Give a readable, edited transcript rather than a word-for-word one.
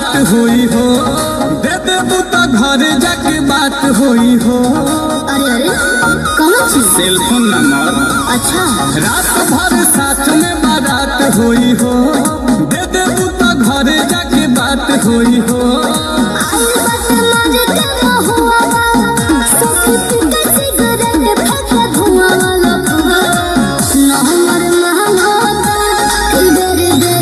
बात हुई हो, दे देबू तो घर जाके बात हुई हो। अरे अरे कौन चीज? Cell phone number. अच्छा। रात भर साथ में बारात हुई हो,